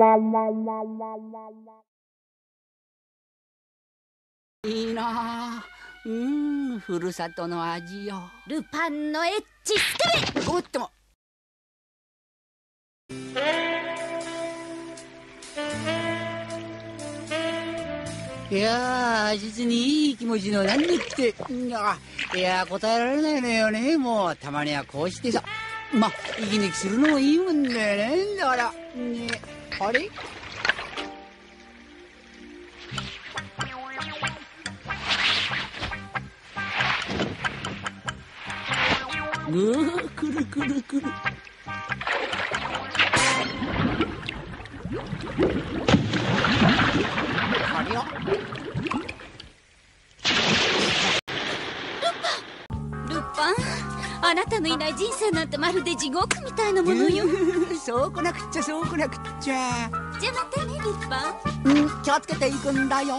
いいなあ。ふるさとの味よ。 ルパンのエッジスケベ。 おっとも。いやー、実にいい気持ちのなんでって。いや答えられないのよね。もうたまにはこうしてさ、ま息抜きするのもいいもんだよね。だから、あれくるくるくる。あれよ。 ルパン、あなたのいない人生なんてまるで地獄みたいなものよ。 そうこなくっちゃそうこなくっちゃ。 じゃまたねルパン。 気をつけていくんだよ。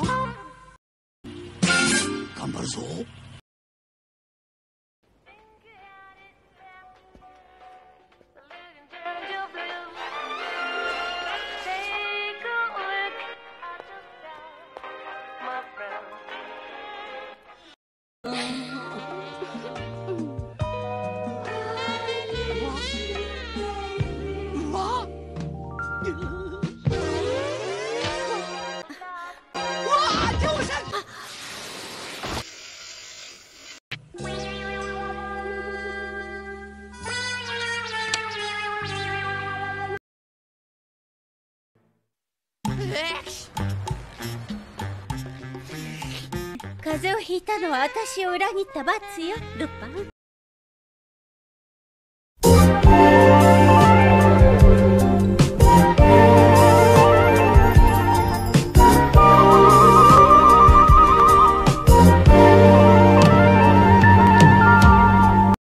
頑張るぞ。 風邪をひいたのは私を裏切った罰よルパン。